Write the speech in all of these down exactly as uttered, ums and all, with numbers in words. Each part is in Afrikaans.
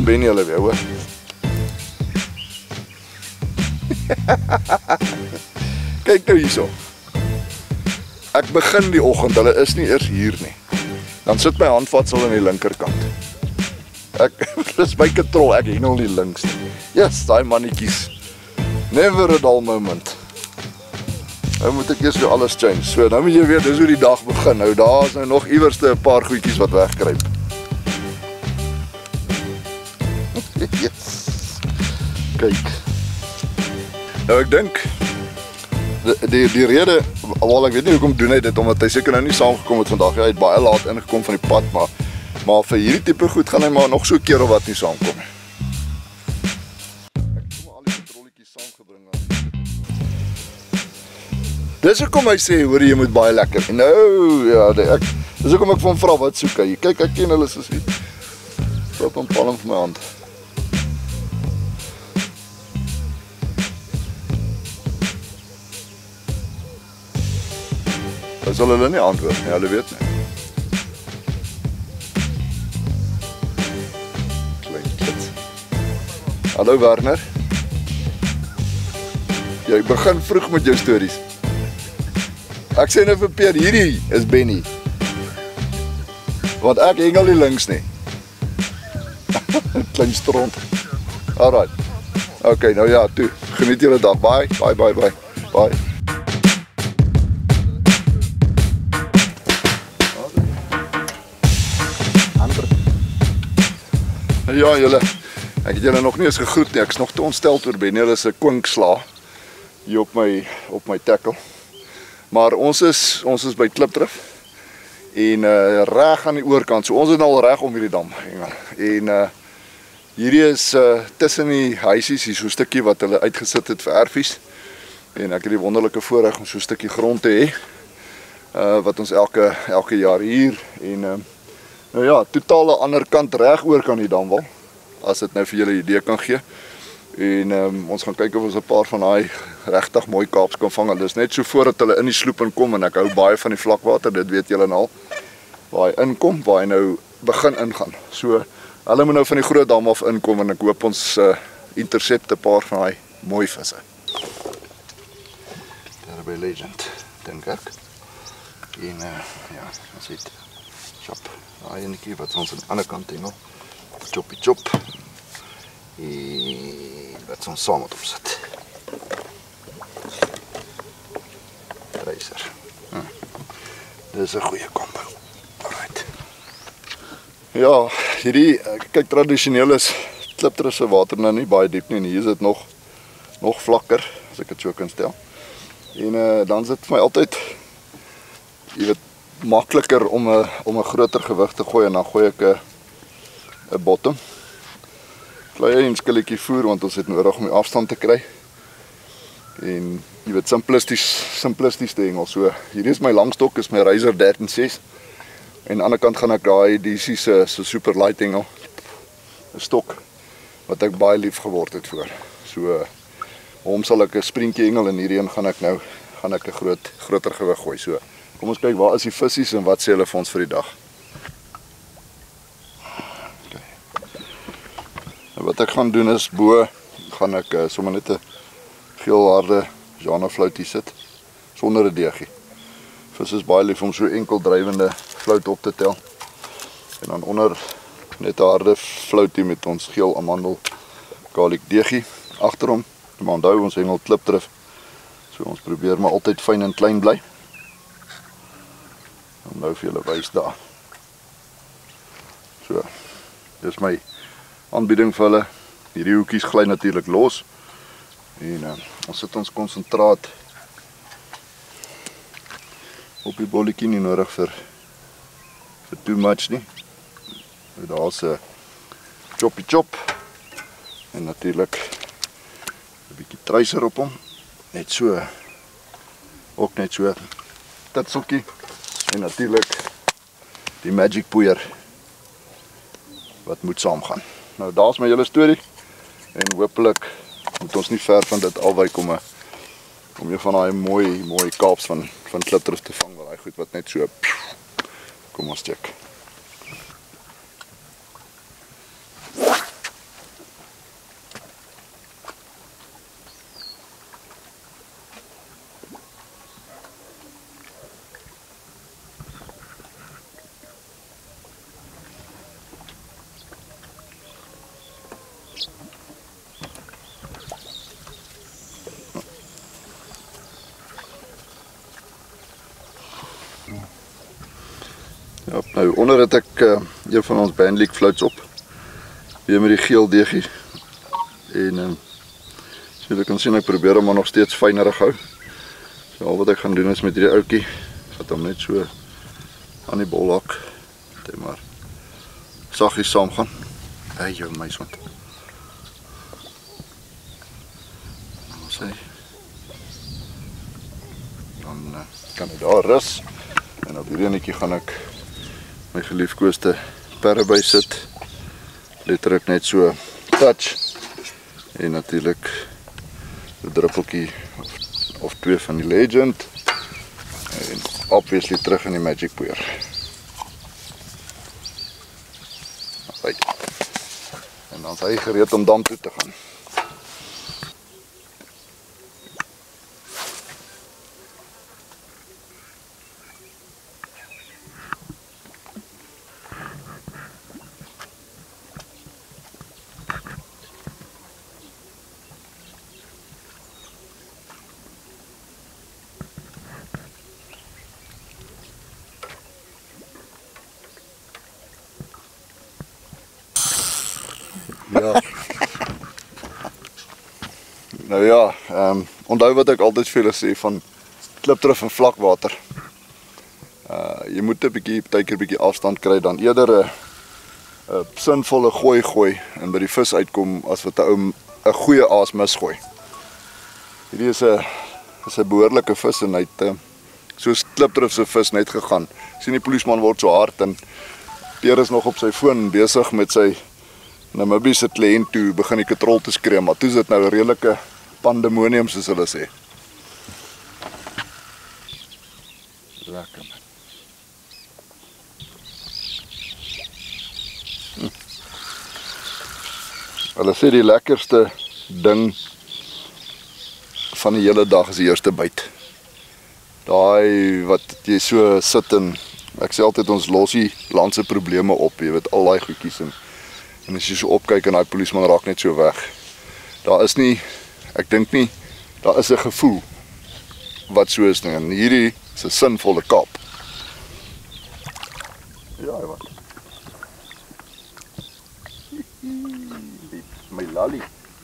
Benny hulle weer, hoor. Kyk nou hierso. Ek begin die oggend, hulle is nie eers hier nie. Dan sit my handvatsel aan die linkerkant. Ek, dis my control, ek hengel nie links nie. Yes, daai mannetjies. Never a dull moment. Nou moet ek eers weer alles change. So, nou moet jy weet, dis hoe die dag begin. Nou, daar is nou nog iewerste 'n paar goedjies wat wegkruip. Yes. Kyk. Nou, ek dink die die, die rede, wel ek weet nie hoekom doen hy dit, omdat hy seker nou nie saamgekom het vandag. Hy het baie laat ingekom van die pad, maar maar vir hierdie tipe goed gaan hy maar nog so 'n keer of wat nie saamkom. Dis hoekom hy sê, hoor jy moet baie lekker. Nou, ja, die, ek, dis hoekom ek van vra wat soek hy. Kyk, ek ken hulle soos hier. Loop een palm vir my hand. Dan sal hulle nie antwoord nie, hulle weet nie. Klein kit. Hallo Werner. Jy begin vroeg met jou stories. Ek sê nou vir Peer, hierdie is Benny. Want ek hengel nie links nie. Klein stront. Alright. Ok, nou ja, toe. Geniet julle dag. Bye, bye, bye, bye. Bye. Ja, julle. Ek het julle nog nie eens gegroet nie. Ek is nog te ontsteld oor Benny. Hulle is 'n kwinksla hier op my, op my tackle. Maar ons is, ons is by Klipdrif en uh, reg aan die oorkant, so ons is al reg om hierdie dam. En uh, hierdie is uh, tussen die huisies, hier so'n stukkie wat hulle uitgesit het vir erfies. En ek het die wonderlike voorreg om so'n stukkie grond te hê, uh, wat ons elke, elke jaar hier. En uh, nou ja, totaal aan ander kant reg oor kan die dam wel, as dit nou vir julle 'n idee kan gee. En um, ons gaan kyk of ons 'n paar van daai regtig mooi kaaps kan vang. Dit is net so voordat hulle in die sloep inkom en ek hou baie van die vlakwater, dit weet julle nou al. Waar hy inkom, waar hy nou begin ingaan. So hulle moet nou van die groot dam af inkom en ek hoop ons uh, intercept 'n paar van daai mooi visse. Daar by Legend, dink ek. En uh, ja, ons het chop. Daai enetjie wat ons aan die ander kant hengel. Choppie chop. En wat ons saam moet opsit. Reiser. Hm. Dit is 'n goeie combo. Alright. Ja, hierdie, kyk, tradisioneel is Klipdrif se water nou nie baie diep nie en hier is dit nog nog vlakker, as ek dit so kan stel. En uh, dan is dit vir my altyd, jy weet, makliker om 'n om 'n groter gewig te gooi en dan gooi ek 'n 'n bottom. Klein skilletjie voer want ons het nodig om die afstand te kry. En jy weet, simplisties, simplisties te hengel. So, hier is my langstok, is my Reiser dertien ses. En aan die ander kant gaan ek daai D C se so super light hengel. 'n Stok wat ek baie lief geword het voor. So, hom sal ek 'n sprintjie hengel en hierheen gaan ek nou gaan ek 'n groot groter gewig gooi. So, kom ons kyk waar is die vissies en wat sê hulle vir ons vir die dag. Wat ek gaan doen is, bo gaan ek uh, sommer net 'n geelharde Jana floutie sit, sonder 'n deegie. Vis is baie lief om so enkel drywende flout op te tel. En dan onder net 'n harde floutie met ons geel amandel garlic deegie agter hom. Maar onthou, ons hengel Klipdrif. So ons probeer maar altyd fyn en klein bly. En nou vir julle wys daar. So, dis my aanbieding vir hulle. Hierdie hoekies gly natuurlik los. En uh, ons sit ons konsentraat op die bolletjie, nie nodig vir vir too much nie. Daar's 'n choppie chop en natuurlik 'n bietjie truiser op hom. Net so, ook net so titseltjie en natuurlik die magic poeier wat moet saamgaan. Nou, daar's my hele storie en hopelik moet ons nie ver van dit alwyk om 'n om een van daai mooi mooi kaaps van van Klipdrif te vang, daai goed wat net so kom ons check. Ja, nou onder het ek uh, een van ons bandleek floats op. Weer met die geel deegie. En uh, so jy kan sien ek probeer hom maar nog steeds fynerig hou. So al wat ek gaan doen is met hierdie ouetjie, vat hom net so aan die bolhak. Dit maar saggies saam gaan. Hey jou meisond. Dan sê dan uh, kan ek daar rus. En op hierdie enetjie gaan ek my geliefkoeste perreby sit. Letterlik net so touch. En natuurlik 'n druppeltjie of, of twee van die Legend. En obviously terug in die Magic Poeier. Right. En dan is hy gereed om dam toe te gaan. Ja. Nou ja, um, onthou wat ek altyd vir julle sê van klipdrif in vlakwater. Uh, jy moet 'n bietjie, partykeer 'n bietjie afstand kry dan eerder 'n 'n sinvolle gooi gooi en by die vis uitkom as wat 'n ou 'n goeie aas misgooi. Hierdie is 'n is 'n behoorlike vis en hy het uh, soos klipdrif se vis net gegaan. Ek sien die polisieman word so hard en Pierre is nog op sy foon besig met sy Namibië se kliënt toe begin die katrol te skree, maar toe is dit nou 'n redelike pandemonium soos hulle sê. Lekker man. Hm. Hulle sê die lekkerste ding van die hele dag is die eerste byt. Daai wat jy so sit en ek sê altyd ons los die land se probleme op, jy weet al daai goedjies en En as jy so opkyk en daai polisieman raak net so weg. Daar is nie, ek dink nie, daar is 'n gevoel wat so is nie. En hierdie is 'n sinvolle kap. Ja, wat. My lolly.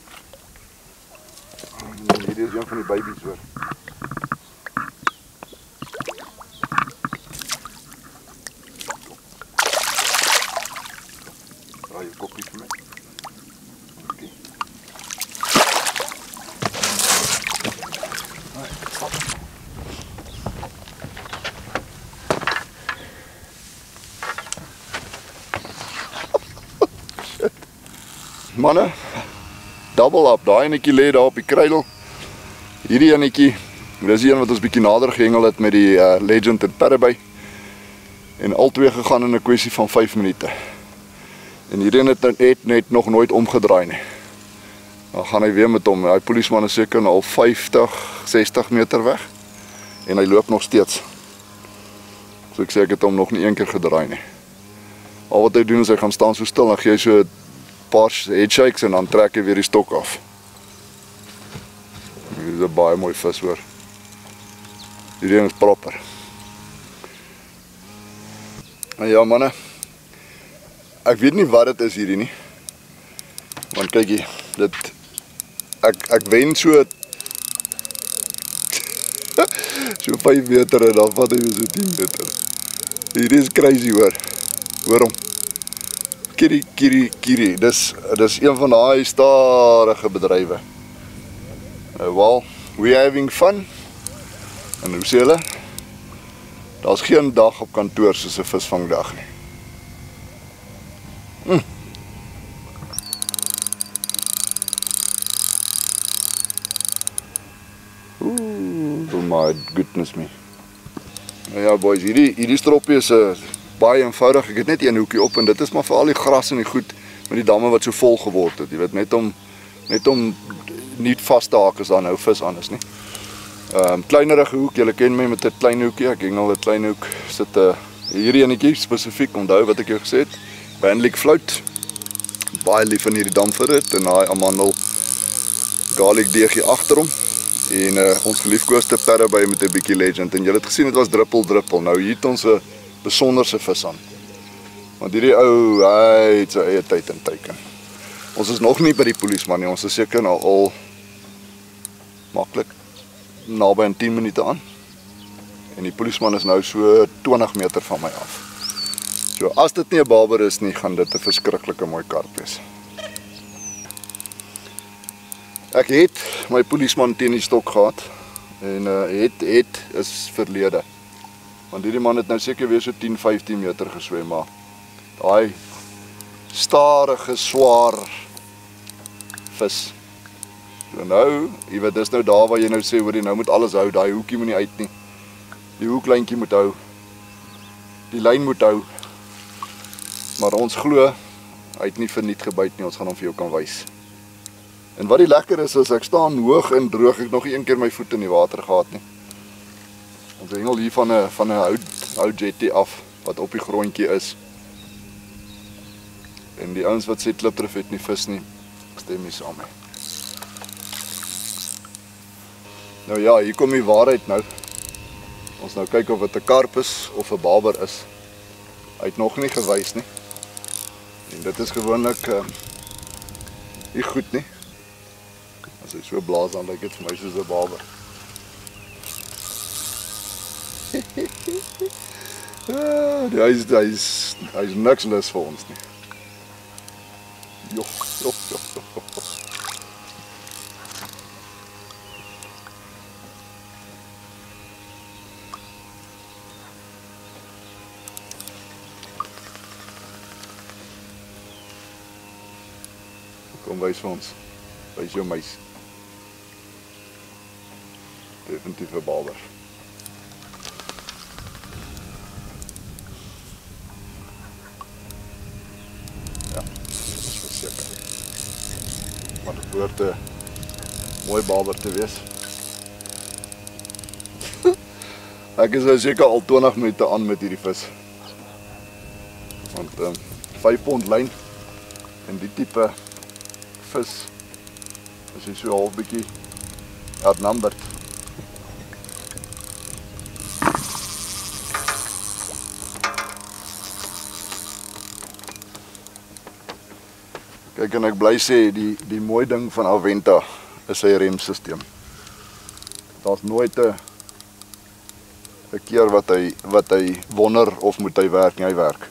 Hierdie is een van die babies hoor. Draai je kopje voor mij. Oké. Shit. Manne, double up. Daai enetjie lê daar op die kruidel. Hierdie enetjie, dis die een wat ons bietjie nader gehengel het met die uh, Legend en perreby. En al twee gegaan in 'n kwessie van vyf minute. En hierdie het net, net nog nooit omgedraai nie. Dan gaan hy weer met hom. Hy polisieman is seker al vyftig, sestig meter weg. En hy loop nog steeds. So ek sê ek het hom nog nie een keer gedraai nie. Al wat hy doen is hy gaan staan so stil en gee hy so 'n paar headshakes en dan trek hy weer die stok af. Dit is 'n baie mooi vis hoor. Hierdie is proper. En ja manne. Ek weet nie wat dit is hierdie nie. Want kyk hier, dit ek ek wen so so vyf meter en dan vat hy so tien meter. Hierdie is crazy hoor. Hoor hom. Kiri kiri kiri. Dis dis een van daai stadige bedrywe. Nou wel, we having fun. En hoe sê hulle? Daar's geen dag op kantoor soos 'n visvangdag nie. Mm. Ooh, oh my goodness me. Nou ja boys, hierdie hierdie stroppie is 'n uh, baie eenvoudig. Ek het net een hoekie op en dit is maar vir al die gras en die goed met die damme wat so vol geword het. Jy weet net om net om nie vas te haak as daar nou vis aan is nie. Ehm um, kleinerige hoek, julle ken my met 'n klein hoekie. Ek hengel 'n klein hoek. Sit 'n uh, hierdie enetjie spesifiek, onthou wat ek jou gesê het. Bandleek float. Baie lief van hierdie damverrit en daai amandel garlic deegie agter hom. En uh, ons geliefkoeste perreby met 'n bietjie Legend. En julle het gesien dit was druppel druppel. Nou hier het ons 'n besonderse vis aan. Want hierdie ou, hy het sy eie tyd en teiken. Ons is nog nie by die polisieman nie, ons is seker nou al maklik naby aan tien minute aan. En die polisieman is nou so twintig meter van my af. So as dit nie 'n barber is nie, gaan dit 'n verskriklike mooi karp wees. Ek het my polisieman teen die stok gehad en uh, het het is verlede. Want hierdie man het nou seker weer so tien, vyftien meter geswem, maar daai stadige, swaar vis. So nou, jy weet, dis nou daar waar jy nou sê, hoor jy, nou moet alles hou, daai hoekie moet nie uit nie. Die hoeklyntjie moet hou. Die lyn moet hou. Maar ons glo, hy het nie verniet gebyt nie, ons gaan hom vir jou kan wys. En wat die lekker is, is ek staan hoog en droog, ek nog nie een keer my voet in die water gehad nie. Ons hengel hier van 'n van 'n hout, hout jetty af, wat op die grondjie is. En die ouens wat sê klipdrif het nie vis nie, stem nie saam mee. Nou ja, hier kom die waarheid nou. Ons nou kyk of dit 'n karp is of 'n barber is. Hy het nog nie gewys nie. En dit is gewoonlik uh, nie goed nie. As hy so blaas, dan lyk dit vir my soos 'n barber. Ja, hy is, hy is, hy is niks lus vir ons nie. Jo, jo, jo, jo. Kom wys vir ons. Wys jou meis. Definitief 'n barber. Ja, dit is verseker. Maar dit behoort 'n mooi barber te wees. Ek is nou seker al twintig minute aan met hierdie vis. Want um, vyf pond lyn en die tipe vis is hy so half bietjie outnumbered. Kyk, en ek bly sê, die, die mooi ding van Aventa is sy remsysteem. Daar's nooit 'n 'n keer wat hy wat hy wonder of moet hy werk, nie hy werk.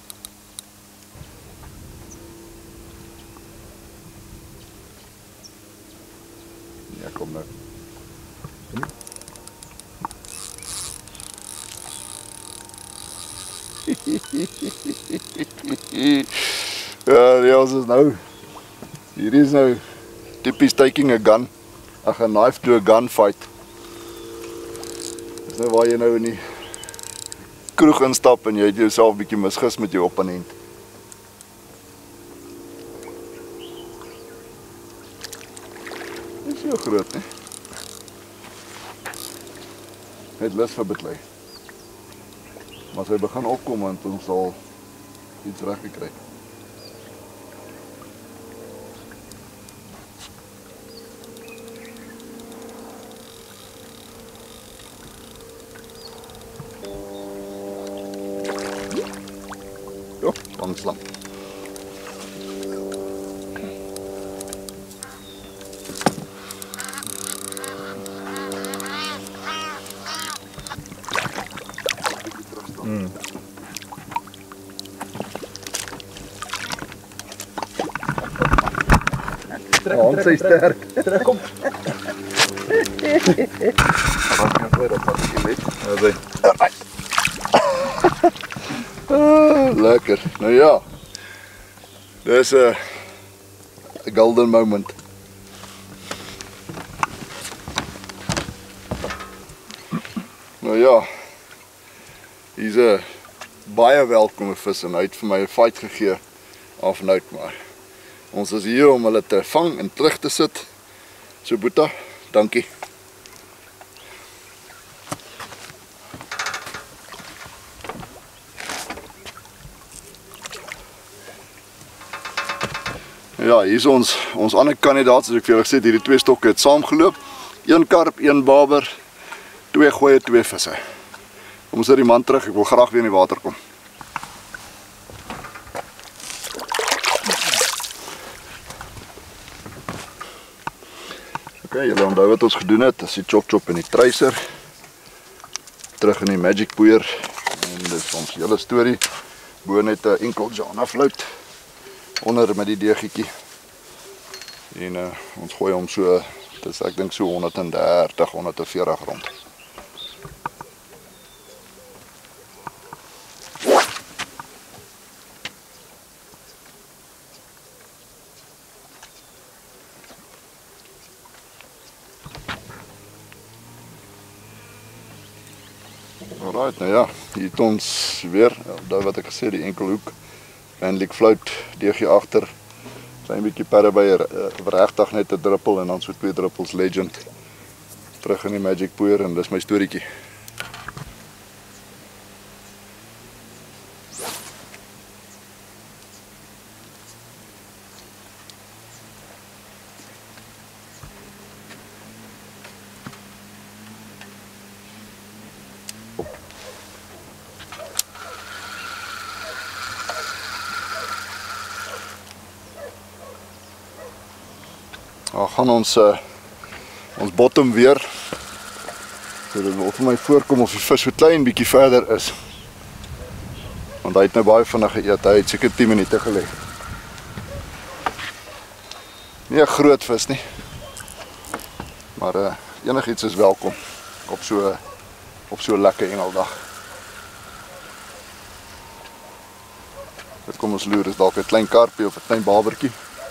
Ja, kom nou. Ja, die ons is nou, hier is nou typies taking a gun, ag, a knife to a gunfight. Dis nou waar jy nou in die kroeg instap en jy het jouself bietjie misgis met jou opponent. Dis so groot, nie? Het lus vir beklei. Maar sy begin opkom en ons sal iets reg gekry. Jo, lang slam. Mm. Trek, ja, trek, sterk. Trek, kom. Wat kan jy dat wat jy weet? Ja, ah, lekker. Nou ja. Dis 'n uh, golden moment. Nou ja. Hier's 'n baie welkome vis en hy het vir my 'n fight gegee af nou maar. Ons is hier om hulle te vang en terug te sit. So Boeta, dankie. Ja, hier is ons ons ander kandidaat, soos ek vir julle gesê het, hierdie twee stokke het saamgeloop. Een karp, een barber, twee goeie, twee visse. Kom ons sit die man terug, ek wil graag weer in die water kom. Ok, julle onthou wat ons gedoen het, dis die chop chop en die tracer. Terug in die magic poeier. En dis ons hele storie. Bo net 'n enkel Jana fluit. Onder met die deegietjie. En uh, ons gooi hom so, dis ek dink so honderddertig, honderdveertig rond. Alright, nou ja, hier het ons weer, daar wat ek gesê, die enkelhoek, eindelijk fluit, deegje agter, klein bietjie perre by, regtig net 'n druppel en dan so twee druppels Legend, terug in die magic poeier en dis my storietjie. Dan gaan ons uh, ons bottom weer. So dit wil vir my voorkom of die vis so klein bietjie verder is. Want hy het nou baie vinnig geëet. Hy het seker tien minute gelê. Nie 'n groot vis nie. Maar uh, enigiets is welkom op so op so 'n lekker engeldag. Dit kom ons loer, is dalk 'n klein karpie of 'n klein babertjie.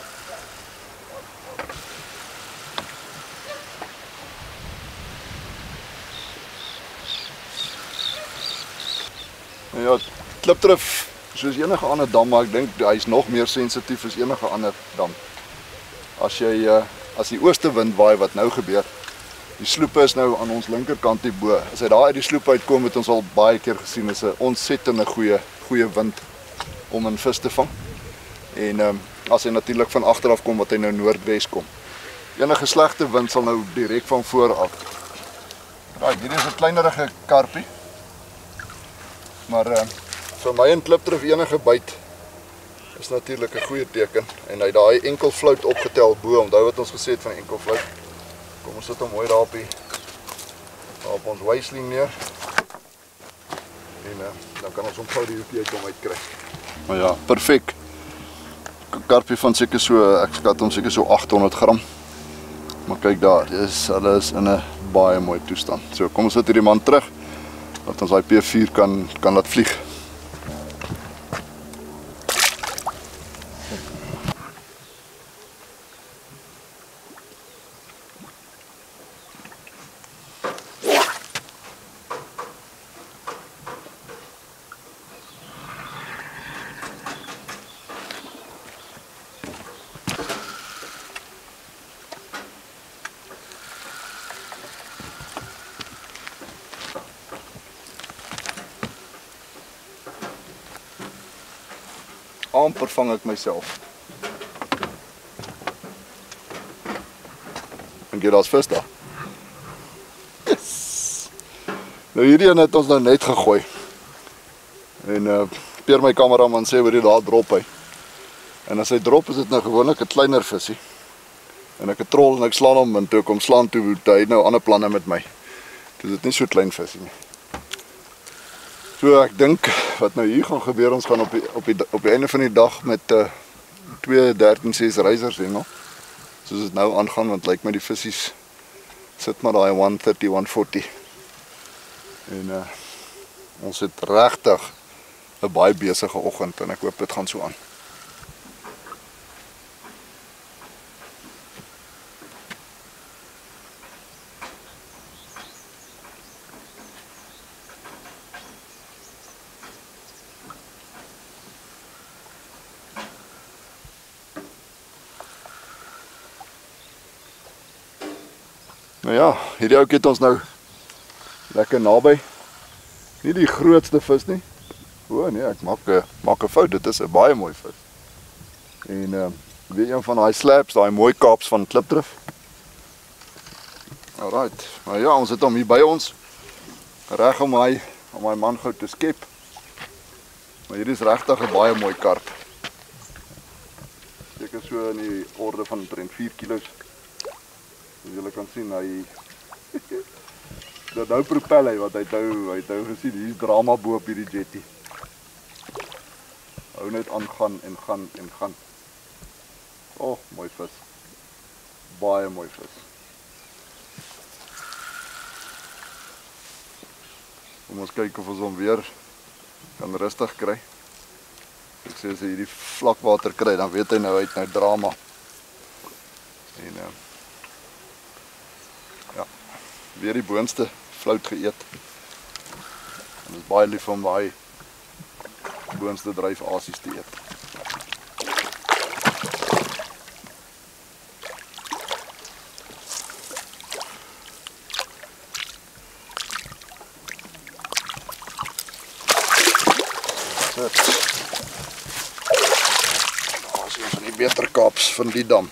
Ja, klipdrif soos enige ander dam, maar ek dink hy is nog meer sensitief as enige ander dam. As jy uh, as die oostewind waai wat nou gebeur, die sloepe is nou aan ons linkerkant hierbo. As hy daar uit die sloep uitkom, het ons al baie keer gesien, is 'n ontsettende goeie goeie wind om 'n vis te vang. En um, as hy natuurlik van agter af kom wat hy nou noordwes kom. Enige slegte wind sal nou direk van voor af. Right, hier is 'n kleinerige karpie. Maar uh, vir my en klipdrif enige byt is natuurlik 'n goeie teken. En hy daai enkel fluit opgetel bo, onthou wat ons gesê het van die enkel fluit. Kom ons sit hom mooi daar op die daar op ons wysling neer. En uh, dan kan ons hom gou die hoekie uit hom uitkry. Maar ja, perfek. Karpie van seker so, ek skat hom seker so agthonderd gram. Maar kyk daar, dis hulle is in 'n baie mooi toestand. So kom ons sit hierdie man terug. Dat ons daai P vier kan, kan laat vlieg. Amper vang ek myself. En jy daar's vis daar. Yes. Nou hierdie een het ons nou net gegooi. En uh, Peer my kameraman sê hoor jy daar drop hy. En as hy drop is dit nou gewoonlik 'n kleiner visie. En ek het trol en ek slaan hom en toe ek hom slaan toe hy het nou ander planne met my. Dis dit nie so klein visie nie. So ek dink wat nou hier gaan gebeur, ons gaan op die, op die, op die einde van die dag met uh, twee dertien ses reisers hengel. Soos dit nou aangaan, want lyk my die visies sit maar daai one thirty, one forty. En uh, ons het regtig 'n baie besige oggend en ek hoop dit gaan so aan. Nou ja, hierdie ouetjie het ons nou lekker naby. Nie die grootste vis nie. O nee, ek maak 'n maak 'n fout. Dit is 'n baie mooi vis. En uh, weer een van daai slaps, daai mooi kaaps van klipdrif. Alright. Maar ja, ons het hom hier by ons. Reg om hy om my man gou te skep. Maar hier is regtig 'n baie mooi karp. Seker so in die orde van omtrent vier kilos. As julle kan sien, hy dat nou propel hy, wat hy het nou, hy het nou gesien, hier is drama bo op hierdie jetty. Hou net aan gaan en gaan en gaan. Oh, mooi vis. Baie mooi vis. Kom ons kyk of ons hom weer kan rustig kry. Ek sê as hy hierdie vlakwater kry, dan weet hy nou, hy het nou drama. En uh, ja, weer die boonste vlout geëet. En is baie lief om daai boonste dryf asies te eet. Daar is een van die beter kaaps van die dam.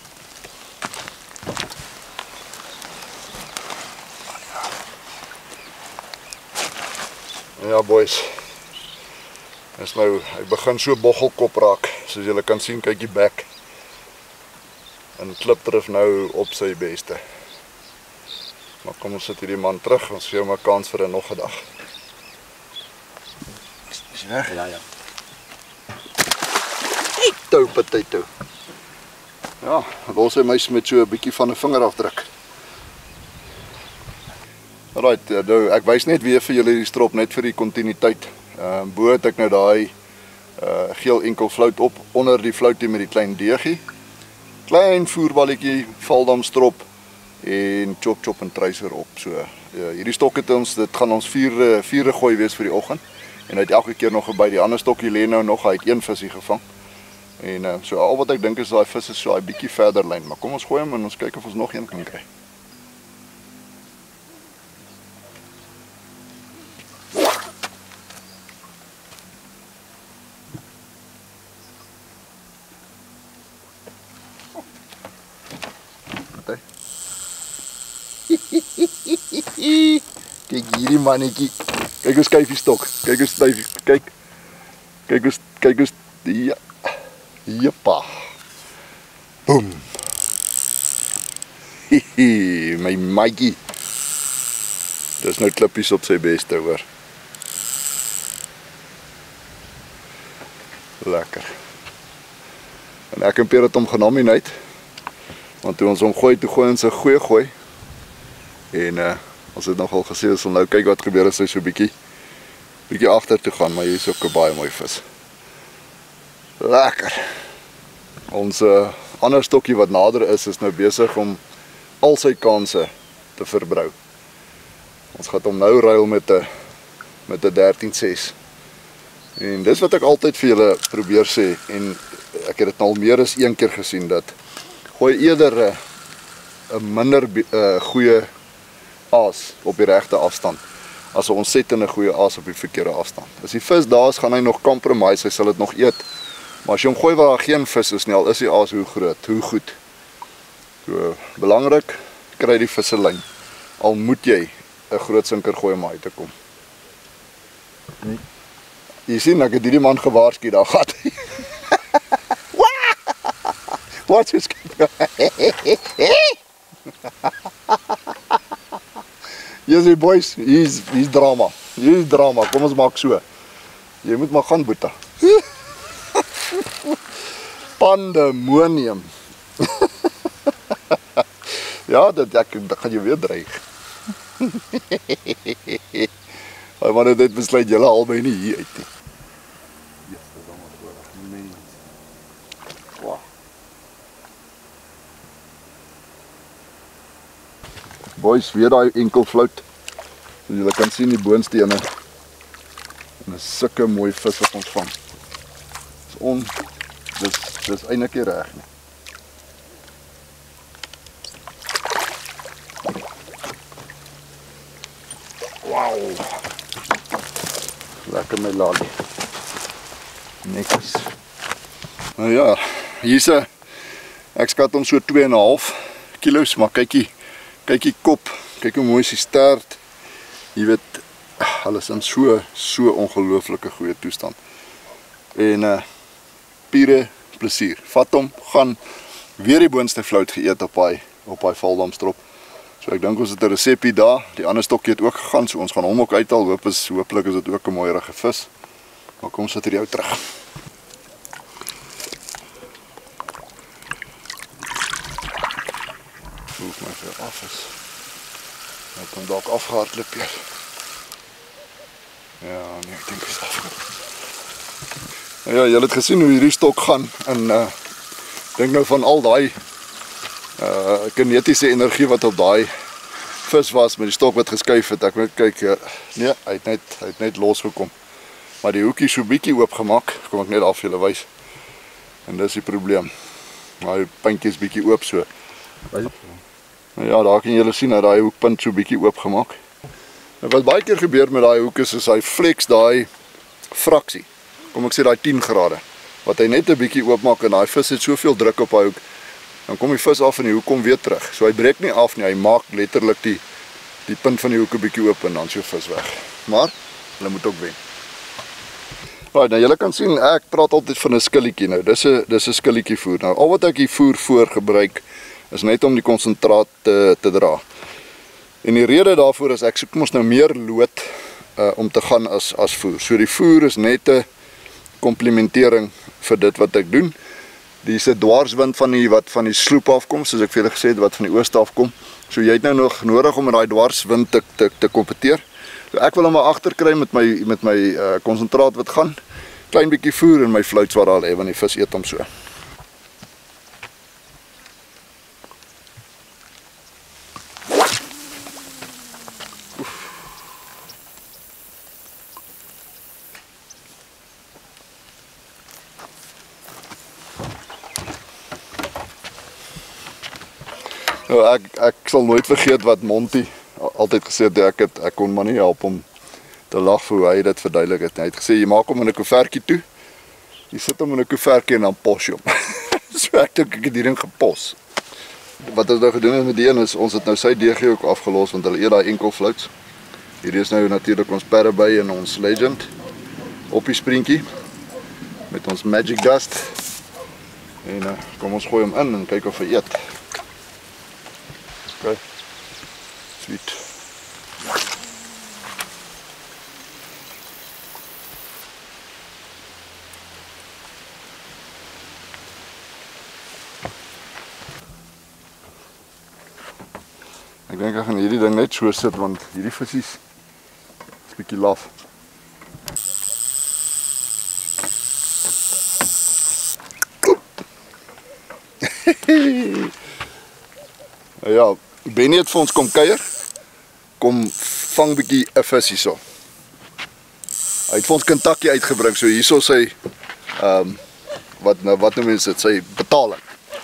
Ja boys, is nou, hy begin so boggelkop raak, soos julle kan sien, kyk die bek. En klipdrif nou op sy beste. Maar kom ons sit hierdie man terug, ons gee hom 'n kans vir 'n nog 'n dag. Is, is hy weg? Ja, ja. Potato, potato. Ja, los hy my met so 'n bietjie van 'n vingerafdruk. Alright, nou, ek wys net weer vir julle die strop net vir die kontinuïteit. Ehm uh, bo het ek nou daai uh, geel enkel flout op onder die floutie met die klein deegie. Klein voerballetjie, valdam strop en chop chop en truiser op. So uh, hierdie stok het ons, dit gaan ons vier vier gooi wees vir die oggend. En hy het elke keer nog by die ander stokkie lê nou nog, hy het een visie gevang. En uh, so al wat ek dink is daai vis is so 'n bietjie verder lyn, maar kom ons gooi hom en ons kyk of ons nog een kan kry. Kyk hierdie mannetjie. Kyk hoe skyf die stok. Kyk hoe styf. Kyk. Kyk hoe kyk hoe ja. Jeppa. Boom. Hihi, my maatjie. Dis nou klippies op sy beste, hoor. Lekker. En ek en Peer het hom genoem uit. Want toe ons hom gooi, toe gooi ons 'n goeie gooi. En uh, ons het nogal gesê, ons sal nou kyk wat gebeur as hy so bietjie bietjie agter toe gaan, maar hier is ook 'n baie mooi vis. Lekker. Ons uh, ander stokkie wat nader is, is nou besig om al sy kanse te verbrou. Ons gaan hom nou ruil met 'n met 'n dertien ses. En dis wat ek altyd vir julle probeer sê, en ek het dit al meer as een keer gesien, dat gooi eerder 'n uh, minder uh, goeie aas op die regte afstand as 'n ontsettende goeie aas op die verkeerde afstand. As die vis daar is, gaan hy nog compromise, hy sal dit nog eet. Maar as jy hom gooi waar daar geen vis is nie, al is die aas hoe groot, hoe goed. So belangrik, kry die vis se lyn. Al moet jy 'n groot sinker gooi om uit te kom. Nee. Jy sien, ek het hierdie man gewaarsku, daar gat hy. Watch his Yes, die boys, hier's hier's drama. Hier's drama. Kom ons maak so. Jy moet maar gaan, Boeta. Pandemonium. Ja, dit ek dit gaan jy weer dreig. Hy maar dit besluit julle albei nie hier uit nie. Ja, dis dan maar voor. Nee. Wow. Boys, weer daai enkel flout. So julle kan sien die boonstene. En 'n sulke mooi vis wat ons vang. Dis on dis dis eintlik nie reg nie. Wow. Lekker my lalie. Netjies. Nou ja, hier's 'n ek skat hom so twee en 'n half kilos, maar kykie, kykie kop, kyk hoe mooi is die stert. Jy weet, hulle is in so so ongelooflike goeie toestand. En uh pure plesier. Vat hom, gaan weer die boonste vlout geëet op hy op hy valdamstrop. So ek dink ons het 'n resepie daar. Die ander stokkie het ook gegaan, so ons gaan hom ook uithaal. Hoop is hooplik is dit ook 'n mooierige vis. Maar kom sit hier jou terug. Hoef my vir af is. Hy kan dalk afgehardloop hier. Ja, nee, ek dink dit is afgehardloop. Ja, julle het gesien hoe hierdie stok gaan en uh dink nou van al daai uh kinetiese energie wat op daai vis was met die stok wat geskuif het. Ek moet kyk, uh, nee, hy het net hy het net losgekom. Maar die hoekie so bietjie oopgemaak, kom ek net af vir julle wys. En dis die probleem. Daai puntjie is bietjie oop so. Nou ja, daar kan julle sien dat daai hoekpunt so bietjie oopgemaak. En wat baie keer gebeur met daai hoek is, is hy flex daai fraksie. Kom ek sê daai tien grade. Wat hy net 'n bietjie oopmaak en daai vis het soveel druk op hy hoek. Dan kom die vis af en die hoek kom weer terug. So hy breek nie af nie, hy maak letterlik die die punt van die hoek 'n bietjie oop en dan is jou vis weg. Maar hulle moet ook wen. Right, nou julle kan sien ek praat altyd van 'n skilletjie nou. Dis 'n dis 'n skilletjie voer. Nou al wat ek hier voer voor gebruik is net om die konsentraat te te dra. En die rede daarvoor is ek soek mos nou meer lood uh, om te gaan as as voer. So die voer is net 'n komplementering vir dit wat ek doen. Dis 'n dwarswind van die wat van die sloep afkom, soos ek vir julle gesê het wat van die ooste afkom. So jy het nou nog nodig om met daai dwarswind te te te kompeteer. So ek wil hom maar agter kry met my met my uh, konsentraat wat gaan. Klein bietjie voer en my fluits wat daar lê want die vis eet hom so. Nou, ek, ek sal nooit vergeet wat Monty altyd gesê het, ek, het, ek kon maar nie help om te lag vir hoe hy dit verduidelik het. Hy het gesê, jy maak hom in 'n koevertjie toe, jy sit hom in 'n koevertjie en dan pos jy hom. So ek dink ek het die ding gepos. Wat ons nou gedoen het met die een is, ons het nou sy D G ook afgelos, want hulle eet daai enkel fluits. Hier is nou natuurlik ons Parabay en ons Legend op die sprintjie met ons Magic Dust. En uh, kom ons gooi hom in en kyk of hy eet. Okay. Sweet. Ek dink ek gaan hierdie ding net so sit want hierdie visies is bietjie laf. Ja, Benny het vir ons kom kuier. Kom vang bietjie 'n vis hierso. Hy het vir ons Kentucky uitgebring, so hierso sy ehm um, wat nou wat noem mense dit, sy betaling.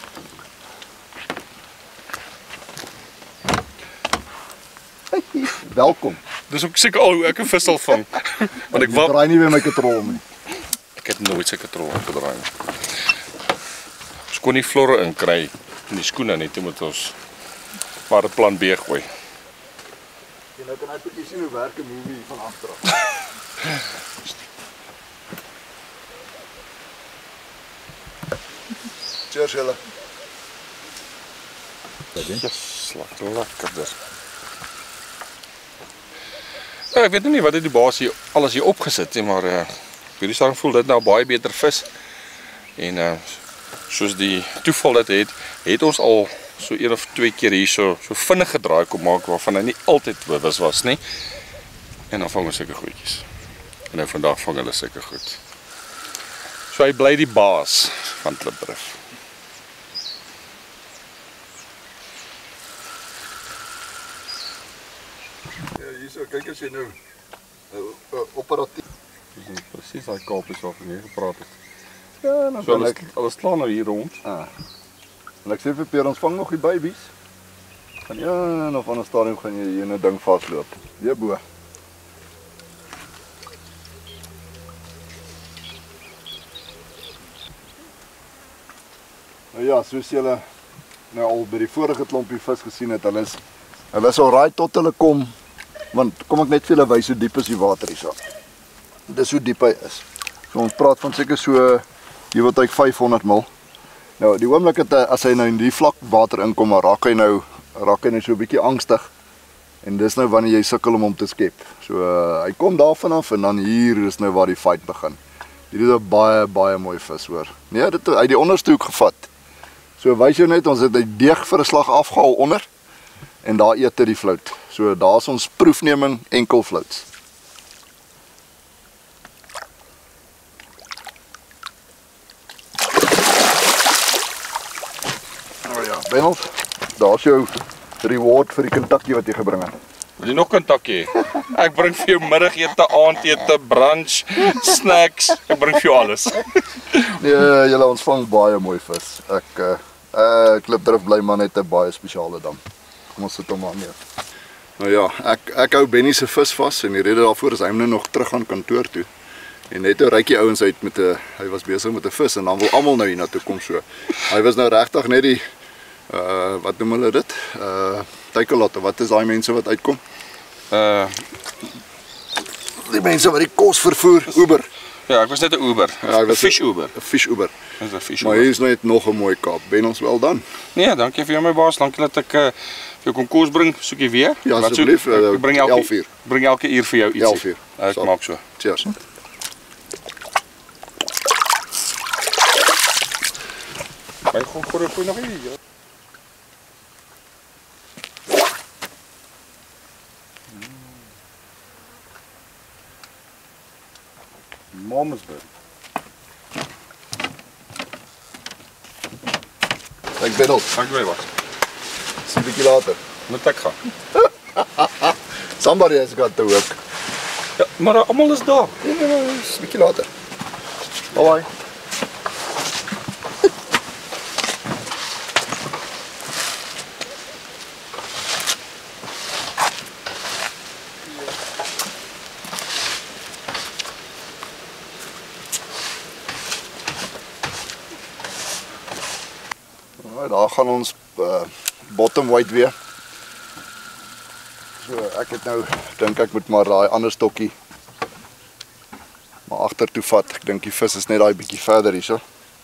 Welkom. Dis ook seker al hoe ek 'n vis sal vang. Want ek wou draai nie weer my katrol nie. Ek het nooit sy katrol gedraai nie. Ons kon nie florre in kry in die skoene nie, toe moet ons maar 'n plan B gooi. Jy nou kan net bietjie sien hoe werk 'n movie van agter af. Cheers julle. Dit is lekker lekker dis. Ja, ek weet nie wat het die baas hier alles hier opgesit nie, maar uh, hierdie stadium voel dit nou baie beter vis. En uh, soos die toeval dit het, het ons al so een of twee keer hier so, so vinnig gedraai kom maak waarvan hy nie altyd bewus was nie. En dan vang ons sulke goedjies. En nou vandag vang hulle sulke goed. So hy bly die baas van Klipdrif. Ja, hierso, kyk as jy nou uh, uh, operatief. Dis presies daai kaapies waarvan jy gepraat het. Ja, dan so alles, ek... alles staan nou hier rond. Ah. En ek sê vir Pierre, ons vang nog die babies. En ja, op 'n ander stadium gaan jy hier 'n ding vasloop. Weer bo. Nou ja, soos julle nou al by die vorige klompie vis gesien het, hulle is hulle is al raai tot hulle kom Want kom ek net vir julle wys hoe diep is die water hierso. Dis hoe diep hy is. So ons praat van seker so jy wil uit vyfhonderd mil. Nou die oomblik het as hy nou in die vlak water inkom, dan raak hy nou raak hy nou so 'n bietjie angstig. En dis nou wanneer jy sukkel om hom te skep. So uh, hy kom daarvan af en dan hier is nou waar die fight begin. Hier is 'n baie baie mooi vis hoor. Nee, dit uit die onderste hoek gevat. So wys jou net ons het die deeg vir 'n slag afgehaal onder en daar eet dit die vlout. So daar's ons proefneming enkel vlouts. Oh ja, Bennels, daar's jou reward vir die Kentucky wat jy gebring het. Wil jy nog Kentucky? Ek bring vir jou middagete, aandete, brunch, snacks, ek bring vir jou alles. Nee, julle ons vang baie mooi vis. Ek uh, uh Klipdrift bly maar net 'n baie spesiale dam. Kom ons sit hom maar neer. Nou ja, ek ek hou Benny se vis vas en die rede daarvoor is hy moet nou nog terug aan kantoor toe. En net 'n rykie ouens uit met 'n hy was besig met 'n vis en dan wil almal nou hiernatoe kom so. Hy was nou regtig net die uh wat noem hulle dit? Uh Takealotte. Wat is daai mense wat uitkom? Uh Die mense wat die kos vervoer, Uber. Ja, ek was net 'n Uber. Ja, 'n fish Uber. 'n Fish Uber. Dis 'n fish Maar Uber. hier is net nog 'n mooi Kaap. Ben ons wel dan. Nee, dankie vir jou my baas. Dankie dat ek uh, vir jou kon kos bring. Soek jy weer? Ja, Wat asseblief. soek? Ek, ek bring elke elf uur. Bring elke uur vir jou ietsie. elf uur. Ek Sal. maak so. Cheers. My god, goeie goeie nog hier. Momsburg. Ek ben op. Dankie my baas. Sien 'n bietjie later. Moet ek gaan? Somebody has got to work. Ja, maar uh, almal is daar. Ja, is 'n bietjie later. Bye bye. Daar gaan ons uh, bottom weight weer. So ek het nou dink ek moet maar daai ander stokkie maar agter toe vat. Ek dink die vis is net daai bietjie verder hierso.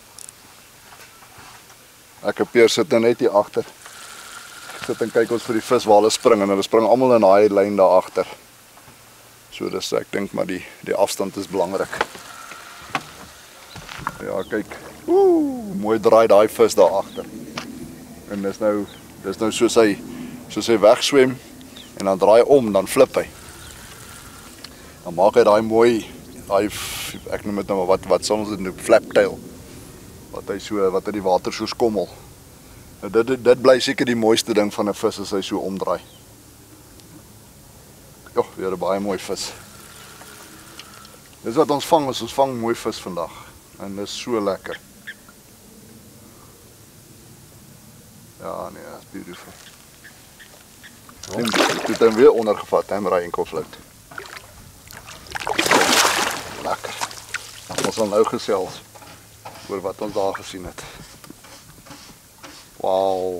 Ek en Peer sit nou net hier agter. Ek sit en kyk ons vir die vis waar hulle spring en hulle spring almal in daai lyn daar agter. So dis ek dink maar die die afstand is belangrik. Ja, kyk. Ooh, mooi draai daai vis daar agter. En dis nou dis nou soos hy soos hy wegswem en dan draai om, dan flip hy. Dan maak hy daai mooi daai ek noem dit nou maar wat wat sal ons dit noem flaptail. Wat hy so wat uit die water so skommel. Nou dit dit, dit bly seker die mooiste ding van 'n vis as hy so omdraai. Ja, weer 'n baie mooi vis. Dis wat ons vang, ons vang mooi vis vandag en dis so lekker. Ja, nee, that's beautiful. En dit het hom weer ondergevat, hè, met daai enkelvlout. Lekker. Ons sal nou gesels oor wat ons daar gesien het. Wow.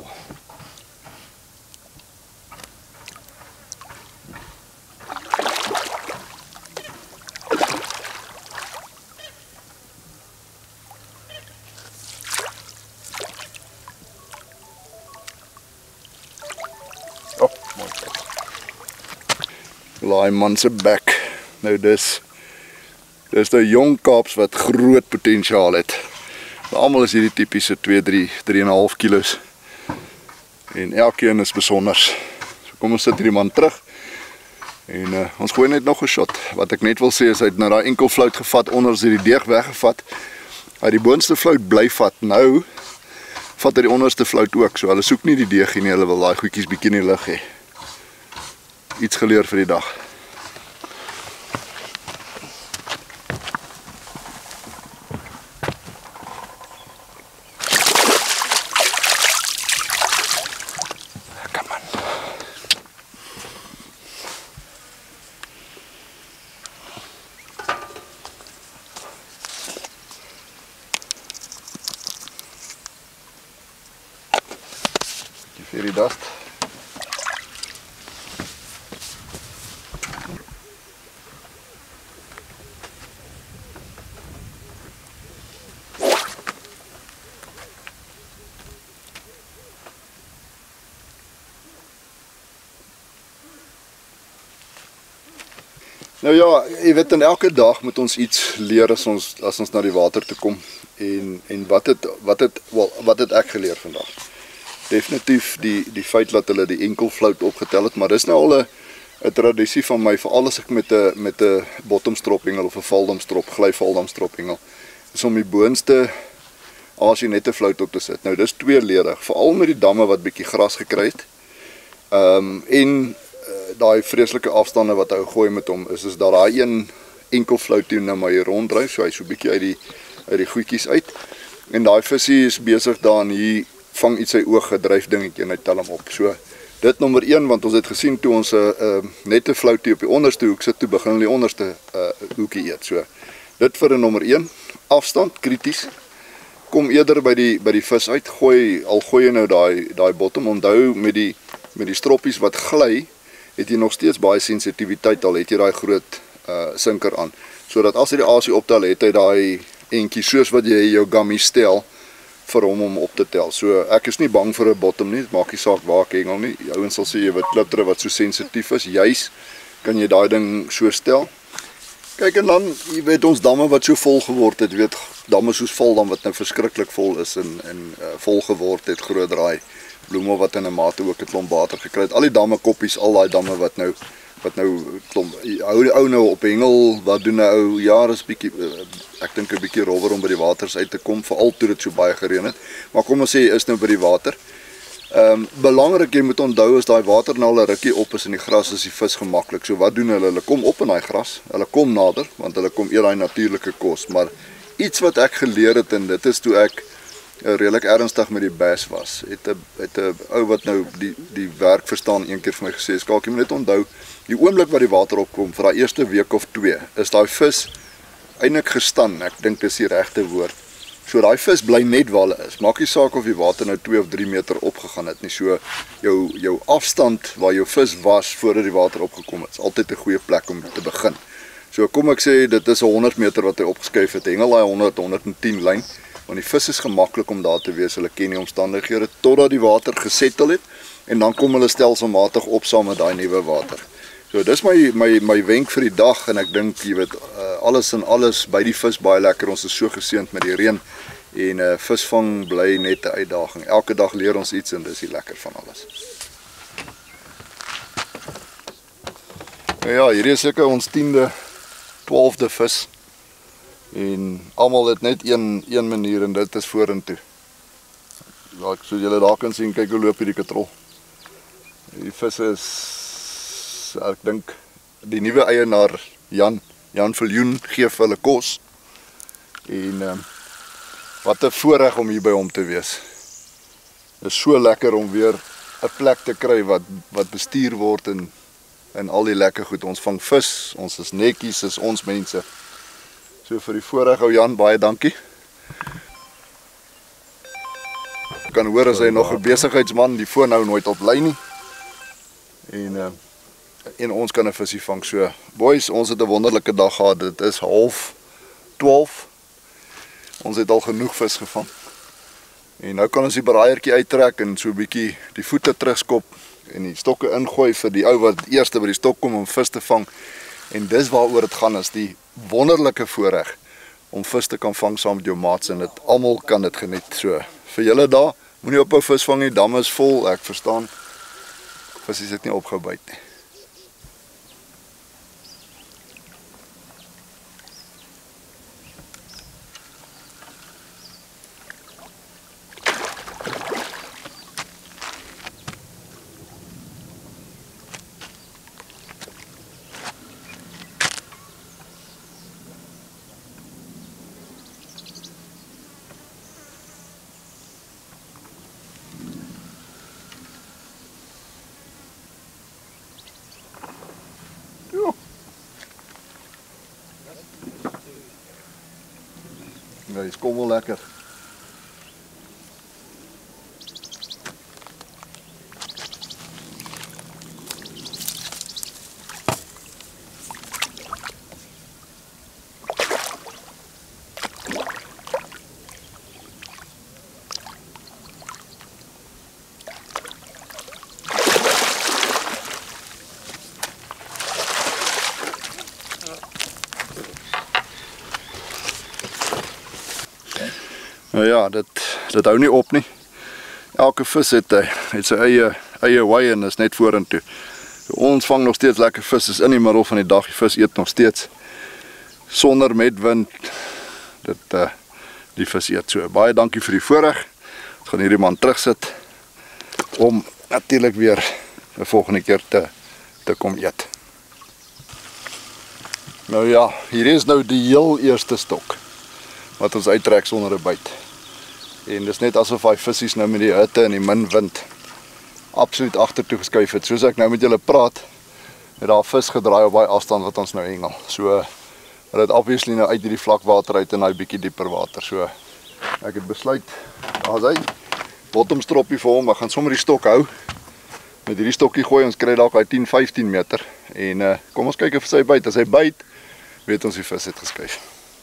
Laai man se bek. Nou dis dis nou jong Kaaps wat groot potensiaal het. Almal is hierdie tipiese twee, drie, drie en 'n half kilos. En elkeen is besonder. So kom ons sit hierdie man terug. En uh, ons gooi net nog 'n shot. Wat ek net wil sê is hy het nou daai enkel vlout gevat onder as hy die deeg weggevat. Hy die boonste vlout bly vat. Nou vat hy die onderste vlout ook. So hulle soek nie die deeg nie, hulle wil daai goedjies bietjie in die lug hê. Iets geleer vir die dag. Lekker man. Die vir die dust. Nou ja, jy weet, in elke dag moet ons iets leer as ons as ons na die water toe kom. En en wat het wat het wel wat het ek geleer vandag? Definitief die die feit dat hulle die enkelvlout opgetel het, maar dis nou al 'n 'n tradisie van my, veral as ek met 'n met 'n bottomstrophengel of 'n valdamstrop, glyvaldamstrophengel, is om die boonste as jy net 'n vlout op te sit. Nou dis tweeledig, veral met die damme wat bietjie gras gekry het. Ehm um, en uh, daai vreeslike afstande wat hy gooi met hom is is dat daai een enkelvlout toe nou maar hier ronddryf, so hy so bietjie uit die uit die goedjies uit. En daai visie is besig daar hier vang iets sy oog gedryf dingetjie en hy tel hom op. So dit nommer een, want ons het gesien toe ons 'n uh, uh, net 'n floutie op die onderste hoek sit, toe begin hulle die onderste uh, hoekie eet. So dit vir 'n nommer een, afstand krities. Kom eerder by die by die vis uit, gooi al gooi jy nou daai daai bottom, onthou met die met die stroppies wat gly, het jy nog steeds baie sensitiwiteit, al het jy daai groot uh, sinker aan. Sodat as hy die asie optel, het hy daai entjie soos wat jy jou gummy stel vir hom om op te tel. So ek is nie bang vir 'n bottom nie, dit maak nie saak waar ek hengel nie. Die ouens sal sê jy wat kliptere wat so sensitief is, juis kan jy daai ding so stel. Kyk, en dan, jy weet, ons damme wat so vol geword het, jy weet, damme soos Valdam wat nou verskriklik vol is en en uh, vol geword het, Groot Draai, Bloemhof wat in 'n mate ook 'n klomp water gekry het. Al die damme koppies, al daai damme wat nou wat nou klomp hou die ou nou op hengel, wat doen 'n ou jaar is bietjie ek dink 'n bietjie rowwer om by die waters uit te kom, veral toe dit so baie gereën het. Maar kom ons sê jy is nou by die water. Ehm um, belangrik, jy moet onthou as daai water nou al 'n rukkie op is in die gras, is die vis gemaklik. So wat doen hulle? Hulle kom op in daai gras. Hulle kom nader want hulle kom eet daai natuurlike kos. Maar iets wat ek geleer het, en dit is toe ek uh, redelik ernstig met die bass was, het 'n het 'n ou wat nou die die werk verstaan een keer vir my gesê, "Skalk, jy moet net onthou, die oomblik wat die water opkom vir daai eerste week of twee, is daai vis eintlik gestaan. Ek dink dis die regte woord. So daai vis bly net waar hulle is. Maak nie saak of die water nou twee of drie meter opgegaan het nie. So jou jou afstand waar jou vis was voordat die water opgekom het, is altyd 'n goeie plek om te begin. So kom ek sê dit is honderd meter wat hy opgeskuif het. Hengel daai honderd, honderd en tien lyn, want die vis is gemaklik om daar te wees. Hulle ken die omstandighede totdat die water gesettel het en dan kom hulle stelselmatig op saam met daai nuwe water. So dis my my my wenk vir die dag, en ek dink jy weet uh, alles en alles by die vis baie lekker. Ons is so geseënd met die reën en uh, visvang bly net 'n uitdaging. Elke dag leer ons iets en dis die lekker van alles. Ja, hierdie is seker ons tiende, twaalfde vis. En almal het net een een manier en dit is vorentoe. Ja, so julle daar kan sien, kyk hoe loop hierdie katrol. Die vis is, ek dink die nuwe eienaar Jan Jan Viljoen gee vir hulle kos. En um, wat 'n voorreg om hier by hom te wees. Dit is so lekker om weer 'n plek te kry wat wat bestuur word en en al die lekker goed. Ons vang vis, ons is netjies, is ons mense. So vir die voorreg ou Jan, baie dankie. Ek kan hoor as hy nog 'n besigheidsman, die foon hou nooit op lyn nie. En uh, en ons kan 'n visie vang. So boys, ons het 'n wonderlike dag gehad. Dit is half twaalf. Ons het al genoeg vis gevang. En nou kan ons die braaiertjie uittrek en so 'n bietjie die voete terugskop en die stokke ingooi vir die ou wat eerste by die stok kom om vis te vang. En dis waaroor dit gaan, is die wonderlike voorreg om vis te kan vang saam met jou maats, en dit almal kan dit geniet. So vir julle daar, moenie ophou vis vang nie, damme is vol, ek verstaan. Vis is dit nie opgebyt nie. Ja, die kom wel lekker. Nou ja, dit dit hou nie op nie. Elke vis het hy het sy eie eie wy en is net vorentoe. So, ons vang nog steeds lekker vis, is in die middel van die dag, die vis eet nog steeds sonder met wind dit uh, die vis eet. So baie dankie vir die voorreg. Ons gaan hierdie man terugsit om natuurlik weer 'n volgende keer te te kom eet. Nou ja, hier is nou die heel eerste stok wat ons uittrek sonder 'n byt. En dis net asof hy vissies nou met die hitte en die min wind absoluut agtertoe geskuif het. Soos ek nou met julle praat, het daar vis gedraai op baie afstand wat ons nou hengel. So hulle het obviously nou uit hierdie vlakwater uit in daai bietjie dieper water. So ek het besluit, daar's hy. Bottomstroppie vir hom. Ek gaan sommer die stok hou. Met hierdie stokkie gooi ons kry dalk hy tien vyftien meter. En uh, kom ons kyk of hy byt. As hy byt, weet ons die vis het geskuif.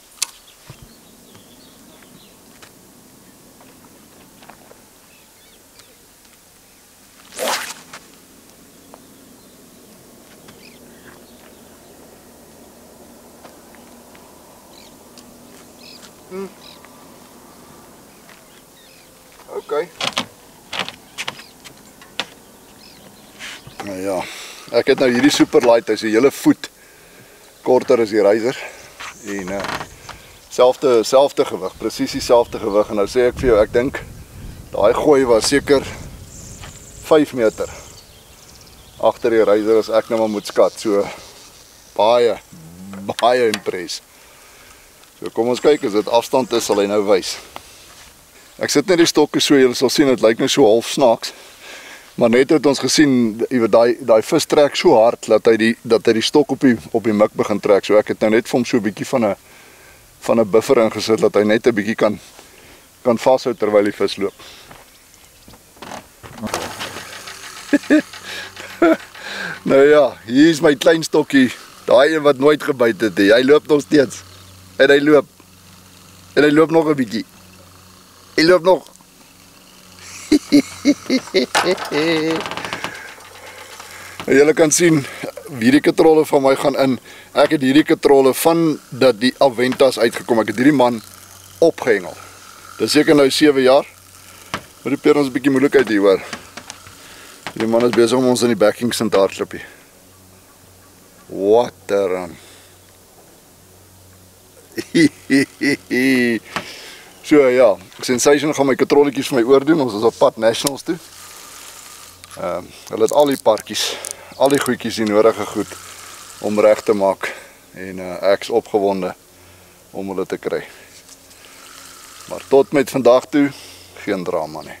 Hmm. Oké. Nou ja, ek het nou hierdie superlight, hy's 'n hele voet korter as die Reiser en uh, selfde selfde gewig, presies dieselfde gewig. En nou sê ek vir jou, ek dink daai gooi was seker vyf meter agter die Reiser as ek nou maar moet skat. So baie baie impress. So kom ons kyk, as dit afstand is, sal hy nou wys. Ek sit net die stokke so, julle sal sien, dit lyk nou so half snaaks. Maar net het ons gesien, daai daai vis trek so hard dat hy die dat hy die stok op die op die mik begin trek. So ek het nou net vir hom so 'n bietjie van 'n van 'n buffer ingesit dat hy net 'n bietjie kan kan vashou terwyl die vis loop. Nou ja, hier is my klein stokkie, daai een wat nooit gebyt het nie. Hy loop nog steeds. En hy loop. En hy loop nog 'n bietjie. Hy loop nog. En julle kan sien, hierdie katrolle van my gaan in. Ek het hierdie katrolle van dat die Aventas uitgekom. Ek het hierdie man opgehengel. Dit is seker nou sewe jaar. Maar die peer ons 'n bietjie moeilikheid hier hoor. Die man is besig om ons in die backing sin te hardloop. What the run. So ja, Sensation gaan my katrolletjies vir my oordoen. Ons is op pad Nationals toe. Ehm, um, hulle het al die parkies, al die goedjies die nodige goed om reg te maak en uh, ek's opgewonde om hulle te kry. Maar tot met vandag toe geen drama nie.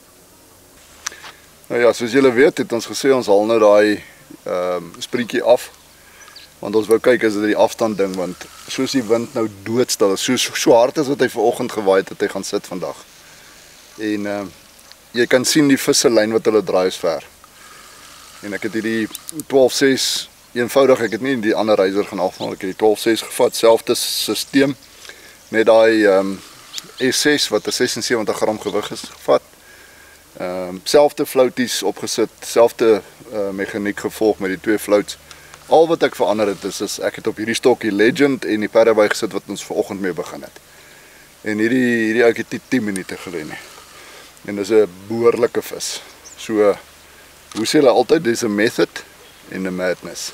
Nou ja, soos julle weet, het ons gesê ons haal nou daai ehm um, sprietjie af. Want ons wou kyk as dit die afstand ding, want soos die wind nou doodstil is, so, so hard as wat hy vanoggend gewaai het, het hy gaan sit vandag. En uh, jy kan sien die visse lyn wat hulle draai is ver. En ek het hierdie twaalf ses, eenvoudig, ek het nie die ander Reiser gaan afhaal, ek het die twaalf ses gevat, selfde systeem, net daai um, S ses wat 'n ses en sewentig gram gewig is gevat. Um, selfde flouties opgesit, selfde uh, mechaniek gevolg met die twee flouts. Al wat ek verander het is, is ek het op hierdie stokkie Legend en die Paraby gesit wat ons vanoggend mee begin het. En hierdie hierdie ek het nie tien minute gelê nie. En dis 'n behoorlike vis. So hoe sê hulle altyd, dis 'n method en 'n madness.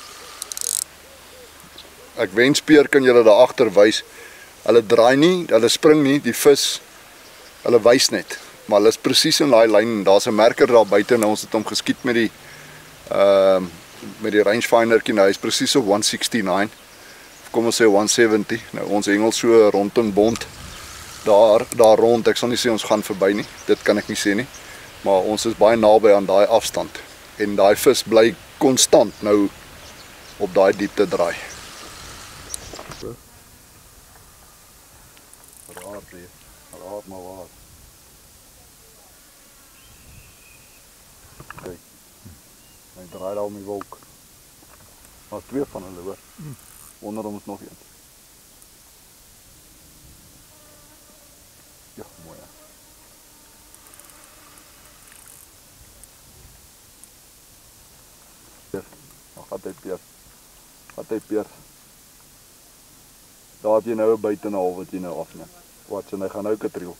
Ek wens peer kan julle daar agter wys. Hulle draai nie, hulle spring nie, die vis hulle wys net. Maar hulle is presies in daai lyn. Daar's 'n merker daar buite en ons het hom geskiet met die ehm uh, met die rangefindertjie. Nou hy's presies op one sixty-nine. Kom ons sê one seventy. Nou ons hengel so rond en bond. Daar daar rond. Ek sal nie sê ons gaan verby nie. Dit kan ek nie sê nie. Maar ons is baie naby aan daai afstand. En daai vis bly konstant nou op daai diepte draai. Raar die. Raar maar waar. Kyk. Hy draai daar om die wolk. Daar's twee van hulle hoor. Onder hom is nog een. Ja, mooi. Ja, nog gaat hy peer. Gaat hy peer. Daar het jy nou 'n buite en 'n half wat jy nou afneem. Wat en hy gaan nou katriel.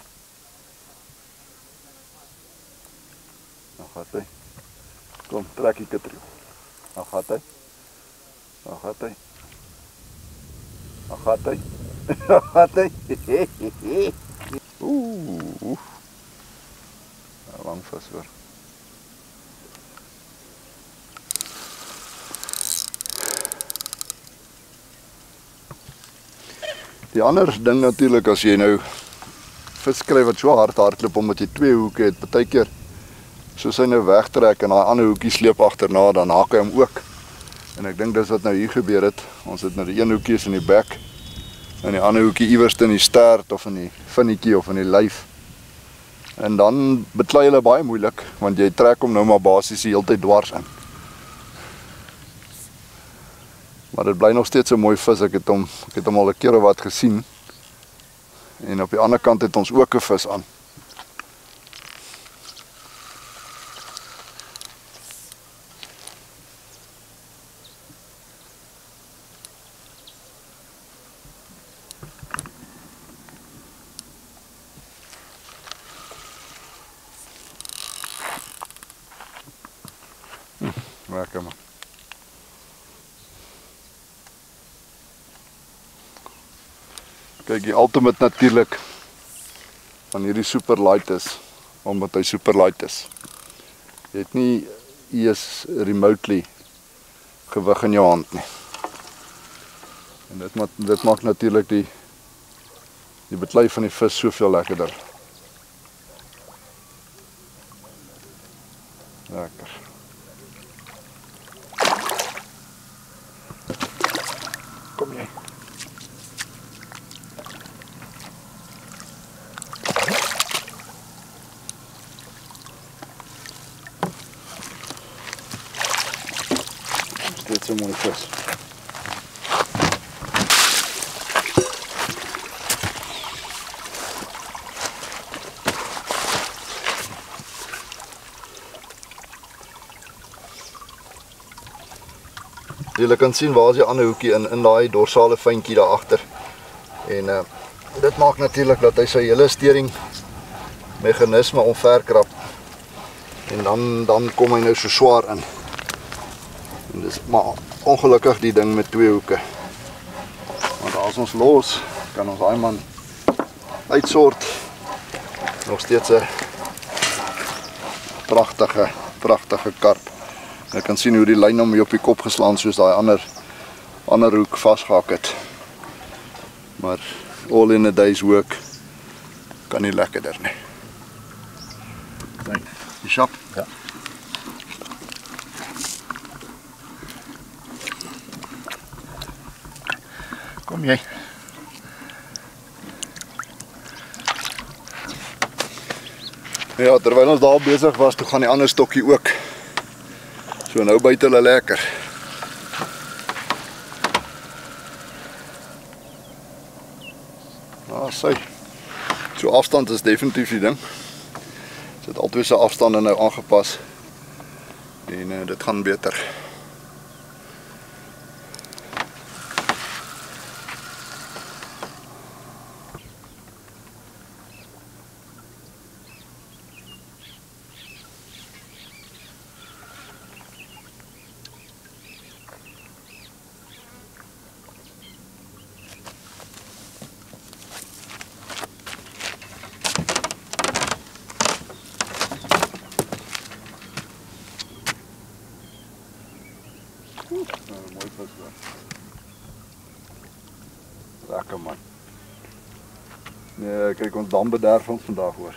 Nou gaat hy. Kom, trek die katriel. Nou gaat hy. Nou gaat hy. Nou gaat hy. Nou gaat hy. Oeh. Lang vis hoor. Die ander ding natuurlik as jy nou vis kry wat so hard hardloop omdat jy twee hoeke het, partykeer soos hy nou wegtrek en daai ander hoekie sleep agterna, dan haak hy hom ook. En ek dink dis wat nou hier gebeur het. Ons het nou die een hoekie is in die bek en die ander hoekie iewers in die stert of in die vinnetjie of in die lyf. En dan beklei hulle baie moeilik want jy trek hom nou maar basies die hele tyd dwars in. Maar dit bly nog steeds 'n mooi vis. Ek het hom ek het hom al 'n keer of wat gesien. En op die ander kant het ons ook 'n vis aan. Hm, lekker man. Kyk, die ultimate natuurlik van hierdie super light is, omdat hy super light is. Jy het nie eers remotely gewig in jou hand nie. En dit maak, dit maak natuurlik die, die beklei van die vis soveel lekkerder. Lekker. Kom jy. Dit is 'n mooi vis. Julle kan sien waar is die ander hoekie in in daai dorsale fyntjie daar agter. En uh, dit maak natuurlik dat hy sy hele stering meganisme omverkrap. En dan dan kom hy nou so swaar in. En dis maar ongelukkig die ding met twee hoeke. Want as ons los, kan ons daai man uitsort. Nog steeds 'n pragtige, pragtige karp. Jy kan sien hoe die lyn hom hier op die kop geslaan soos daai ander ander hoek vasgehak het. Maar all in a day's work kan nie lekkerder nie. Kyk, die shop. Ja. Kom jy. Ja, terwyl ons daar besig was, toe gaan die ander stokkie ook. So nou byt hulle lekker. Ah, sy. So afstand is definitief die ding. Ons het altyd se afstande nou aangepas. En uh, dit gaan beter. Oeh, nou, mooi vis hoor. Lekker man. Nee, kyk ons dam bederf ons vandag hoor.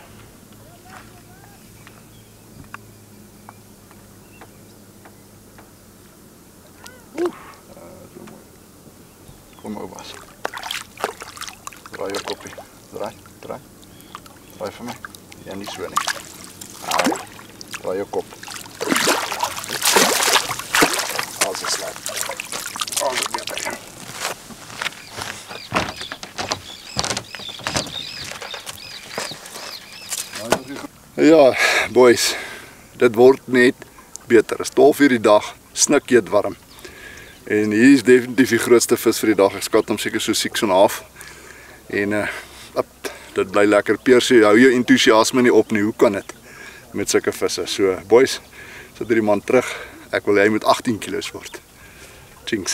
Oeh, uh, so mooi. Kom ou was. Draai jou koppie. Draai, draai. Draai vir my. Ja, nie so nie. Ai, draai jou kop. Als het slaat. Als het beter. Ja, boys. Dit word net beter. Dit is twaalf uur die dag, snik eet warm. En hier is definitief die grootste vis vir die dag. Ek skat hom seker so six and a half. En 'n uh, dit bly lekker. Persie, hou jou entoesiasme nie op nie. Hoe kan dit met sulke visse? So, boys, sit hierdie man terug. Ek wil hy moet agttien kilos word. Jinx.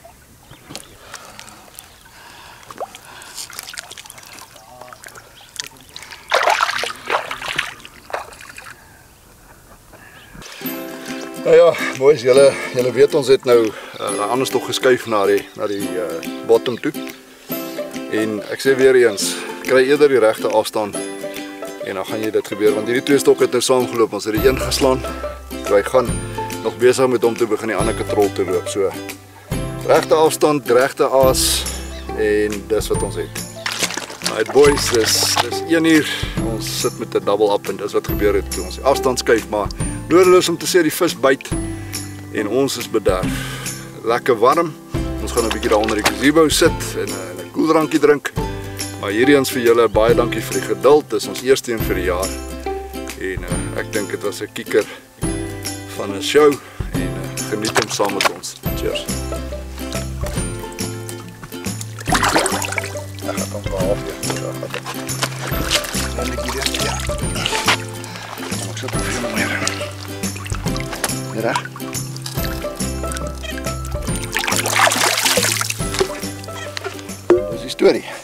Nou ja, boys, julle julle weet ons het nou uh, anders toch geskuif na die na die uh, bottom toe. En ek sê weer eens, kry eerder die regte afstand en dan gaan jy dit gebeur, want hierdie twee stokke het nou saamgeloop, ons het die een geslaan. Hy gaan nog besig met hom te begin die ander katrol te loop. So regte afstand, regte aas en dis wat ons het. Right boys, dis dis een uur. Ons sit met 'n double up en dis wat gebeur het toe ons die afstand skuif, maar nodeloos om te sê die vis byt en ons is bederf. Lekker warm. Ons gaan 'n bietjie daar onder die gazebo sit en 'n 'n koeldrankie drink. Maar hierdie eens vir julle baie dankie vir die geduld. Dis ons eerste een vir die jaar. En uh, ek dink dit was 'n kieker van 'n show en uh, geniet hom saam met ons. Cheers. Ek gaan hom maar af. Dan ek hier ja. Ek sit op hier meer. Reg? Dis die storie.